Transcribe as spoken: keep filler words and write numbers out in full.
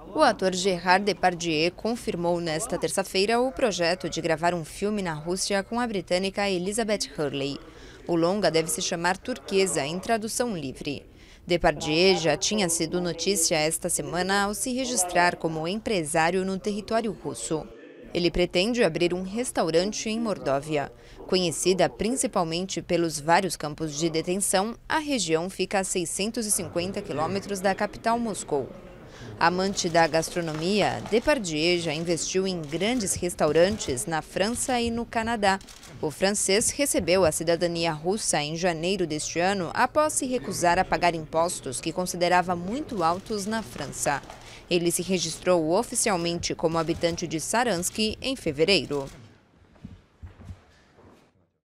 O ator Gerard Depardieu confirmou nesta terça-feira o projeto de gravar um filme na Rússia com a britânica Elizabeth Hurley. O longa deve se chamar Turquesa, em tradução livre. Depardieu já tinha sido notícia esta semana ao se registrar como empresário no território russo. Ele pretende abrir um restaurante em Mordóvia. Conhecida principalmente pelos vários campos de detenção, a região fica a seiscentos e cinquenta quilômetros da capital Moscou. Amante da gastronomia, Depardieu já investiu em grandes restaurantes na França e no Canadá. O francês recebeu a cidadania russa em janeiro deste ano após se recusar a pagar impostos que considerava muito altos na França. Ele se registrou oficialmente como habitante de Saransk em fevereiro.